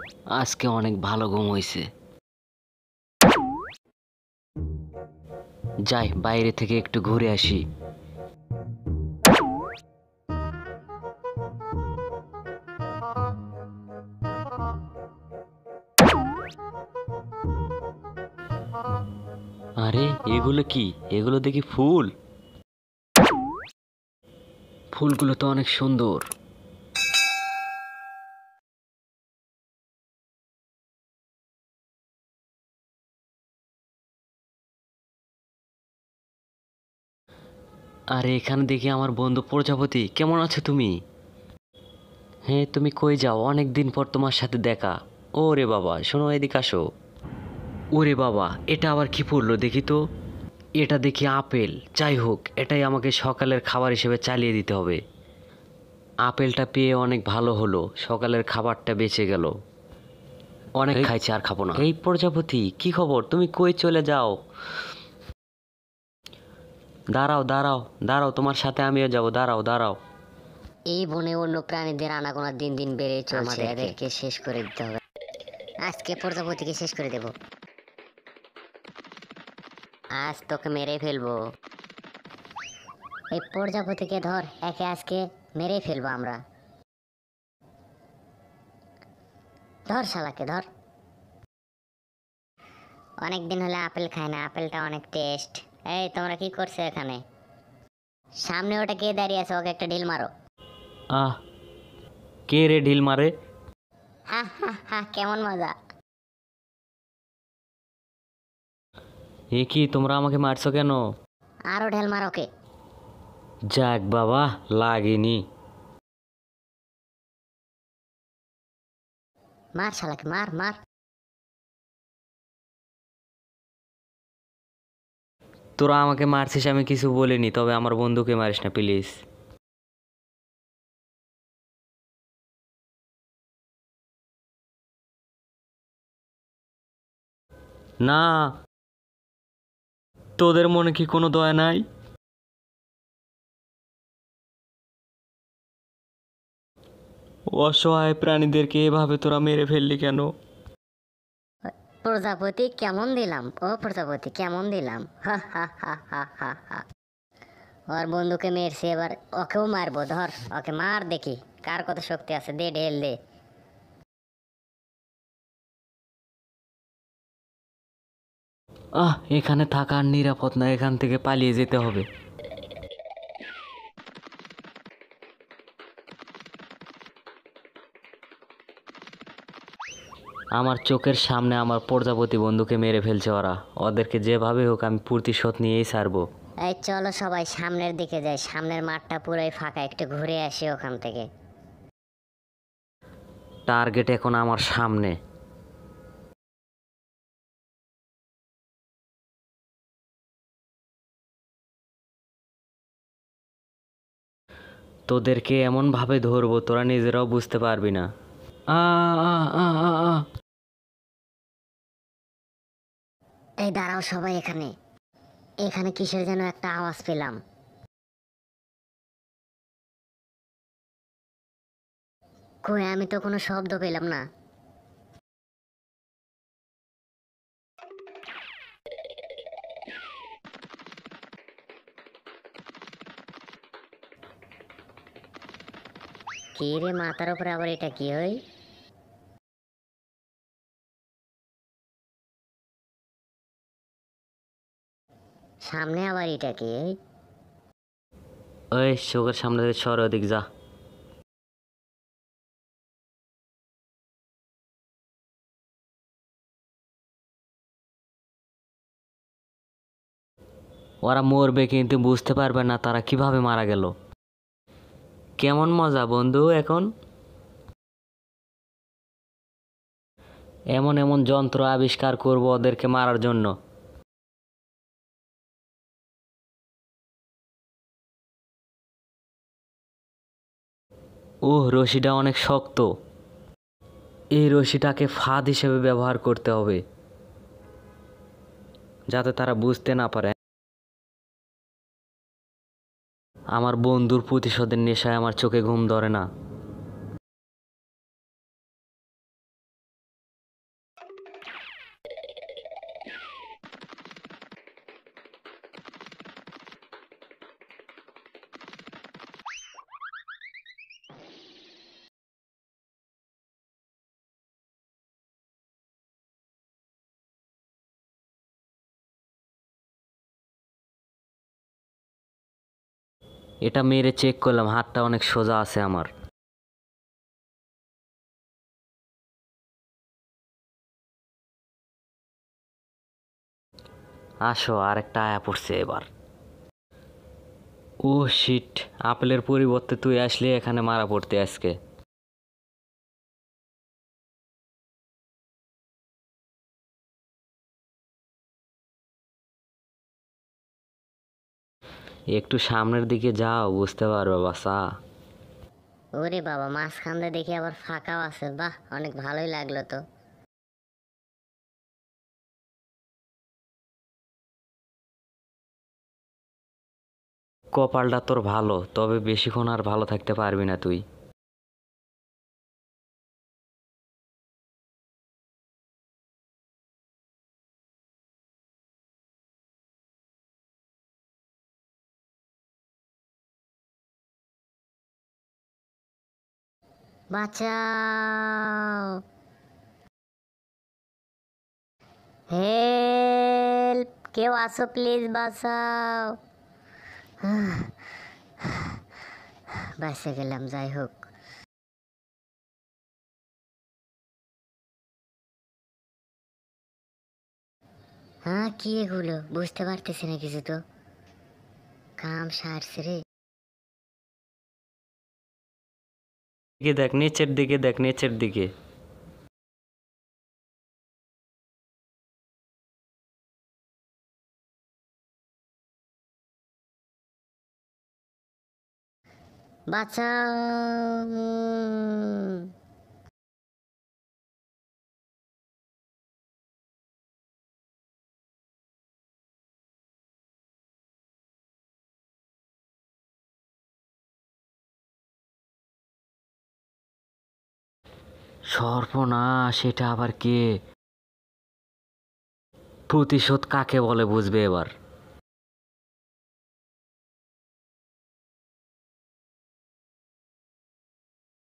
আজকে অনেক ভালো ঘুম হয়েছে। যাই বাইরে থেকে একটু ঘুরে আসি। আরে এগুলো কি? এগুলো দেখি ফুল। ফুলগুলো তো অনেক সুন্দর। আরে এখানে দেখি আমার বন্ধু প্রজাপতি। কেমন আছো তুমি? হ্যাঁ, তুমি কই যাও? অনেক দিন পর তোমার সাথে দেখা। ওরে বাবা, শোনো এদিকে আসো। ওরে বাবা, এটা আবার কি পড়লো দেখি তো। এটা দেখি আপেল। যাই হোক, এটাই আমাকে সকালের খাবার হিসেবে চালিয়ে দিতে হবে। আপেলটা পেয়ে অনেক ভালো হলো, সকালের খাবারটা বেঁচে গেল। অনেক খাইছি, আর খাবো না। এই প্রজাপতি, কি খবর? তুমি কই চলে যাও? দাঁড়াও দাঁড়াও দাঁড়াও, তোমার সাথে আমিও যাব। দাঁড়াও দাঁড়াও। এই বনে অন্য প্রাণীদের আনাগোনা দিন দিন বেড়ে চলছে, এদেরকে শেষ করে দিতে হবে। আজকে প্রজাপতিকে শেষ করে দেব। আজ তোকে মেরে ফেলবো। এই প্রজাপতিকে ধর, একে আজকে মেরে ফেলবো আমরা। ধর শালাকে ধর। অনেক দিন হলে আপেল খায় না, আপেলটা অনেক টেস্ট। এই তোমরা কি করছো এখানে? সামনে ওটা কে দাঁড়িয়ে আছে? ওকে একটা ঢিল মারো। আহ, কে রে ঢিল মারে? হা হা হা, কেমন মজা। এ কি, তোমরা আমাকে মারছো কেন? আরো ঢেল মার ওকে। যাক বাবা, লাগেনি। মার শালাকে, মার মার। তোরা আমাকে মারছিস, আমি কিছু বলিনি, তবে আমার বন্ধুকে মারিস না প্লিজ। না, তোদের মনে কি কোনো দয়া নাই? অসহায় প্রাণীদেরকে এভাবে তোরা মেরে ফেললি কেন? প্রজাপতি কেমন দিলাম? ও প্রজাপতি কেমন দিলাম? হা হা হা হা হা হা। ওর বন্ধুকে মেরছে, এবার ওকেও মারবো। ধর ওকে মার, দেখি কার কত শক্তি আছে। দে ঢেল দে। এখানে থাকা আর নিরাপদ না, এখান থেকে পালিয়ে যেতে হবে। আমার চোখের সামনে আমার প্রজাপতি বন্ধুকে মেরে ফেলছে ওরা। ওদেরকে যেভাবে হোক আমি প্রতিশোধ নিয়েই ছাড়বো। এই চলো সবাই সামনের দিকে যাই, সামনের মাঠটা পুরোই ফাঁকা, একটু ঘুরে আসি ওখান থেকে। টার্গেট এখন আমার সামনে। তোদেরকে এমনভাবে ধরবো তোরা নিজেরাও বুঝতে পারবি না। আ আ আ আ আ। এই দাঁড়াও সবাই, এখানে এখানে কিসের যেন একটা আওয়াজ পেলাম। কই, আমি তো কোনো শব্দ পেলাম না। কি রে, মাথার উপরে আবার এটা কি হয়? সামনে আবার এটা কি? ওই চোখের সামনে থেকে সর, ওদিক যা। ওরা মরবে কিন্তু বুঝতে পারবে না তারা কিভাবে মারা গেল। কেমন মজা বন্ধু এখন? এমন এমন যন্ত্র আবিষ্কার করব ওদেরকে মারার জন্য। রশিটা অনেক শক্ত। এই রশিটাকে ফাঁদ হিসেবে ব্যবহার করতে হবে, যাতে তারা বুঝতে না পারে। আমার বন্ধুর প্রতিশোধের নেশায় আমার চোখে ঘুম ধরে না। এটা মেরে চেক করলাম, হাতটা অনেক সোজা আছে আমার। আসো, আরেকটা আয়া পড়ছে এবার। ও শিট, আপেলের পরিবর্তে তুই আসলে এখানে মারা পড়তে আজকে। একটু সামনের দিকে যাও, বুঝতে পারবে বাসা। ওরে বাবা, মাঝখান দিয়ে দেখি আবার ফাঁকাও আছে, বাহ অনেক ভালোই লাগলো তো। কপালটা তোর ভালো, তবে বেশিক্ষণ আর ভালো থাকতে পারবি না তুই। বাঁচাও, হেল্প, কেউ আসো প্লিজ, বাঁচাও। বাঁচে গেলাম, যাই হোক। হ্যাঁ, কি এগুলো বুঝতে পারতেছি না কিছু তো। কাম সারছে রে। দিকে দেখ, নিচের দিকে দেখ, নিচের দিকে। বাঁচাও। সর্বনাশ, এটা আবার কে? প্রতিশোধ কাকে বলে বুঝবে এবার।